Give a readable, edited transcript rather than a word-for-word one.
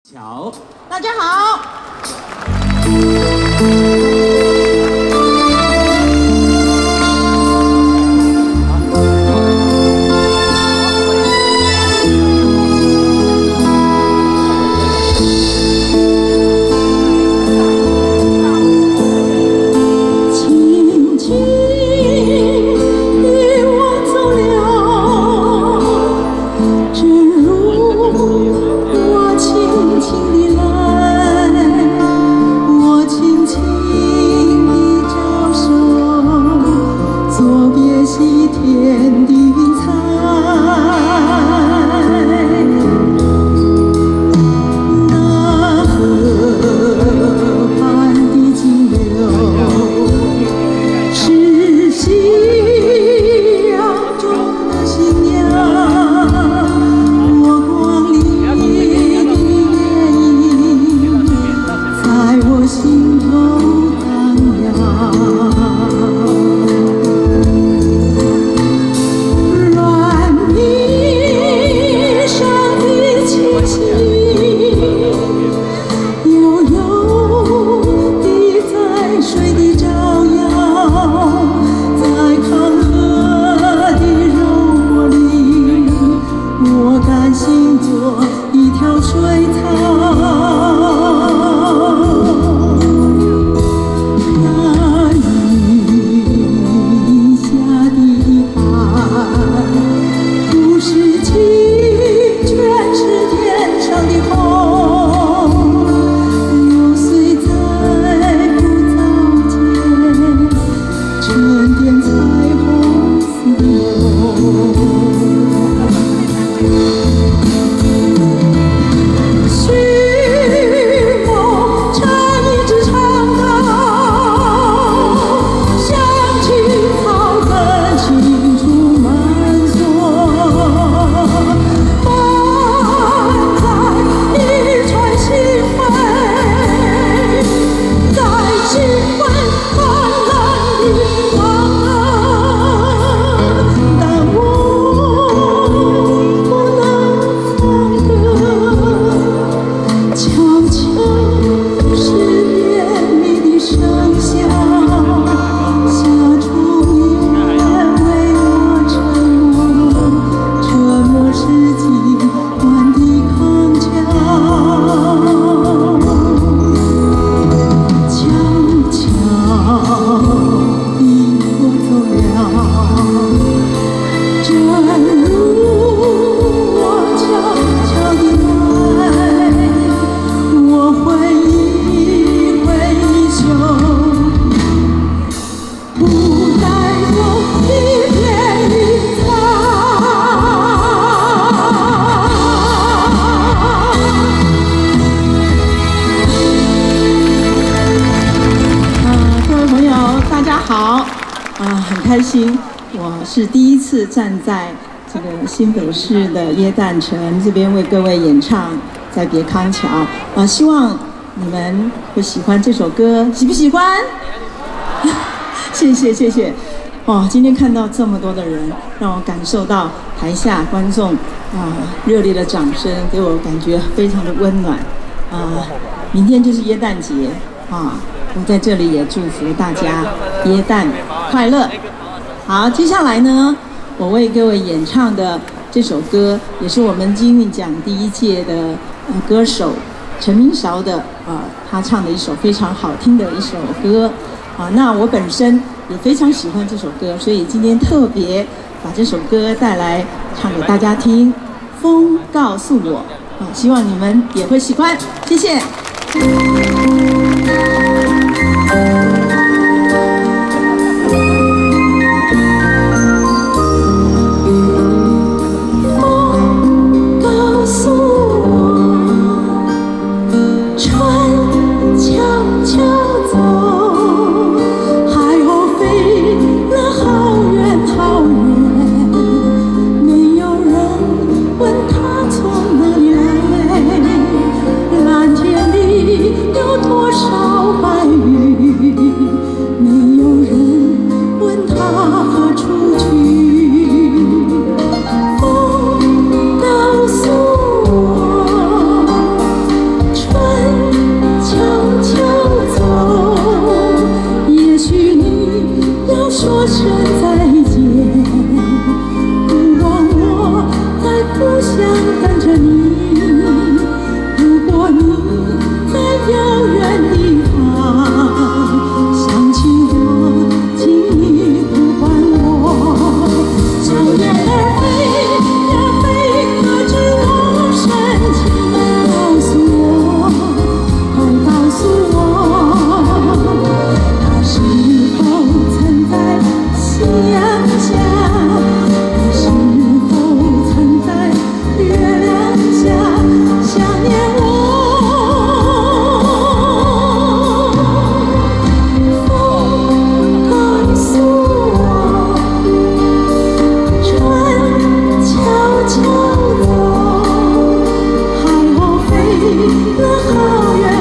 乔，大家好。很开心，我是第一次站在这个新北市的耶诞城这边为各位演唱《再别康桥》希望你们会喜欢这首歌，喜不喜欢？谢谢谢谢。今天看到这么多的人，让我感受到台下观众热烈的掌声，给我感觉非常的温暖明天就是耶诞节我在这里也祝福大家耶诞快乐。好，接下来呢，我为各位演唱的这首歌，也是我们金韵奖第1届的歌手陈明韶的他唱的一首非常好听的一首歌那我本身也非常喜欢这首歌，所以今天特别把这首歌带来唱给大家听。风告诉我希望你们也会喜欢，谢谢。 从哪里来？蓝天里有。 了好远。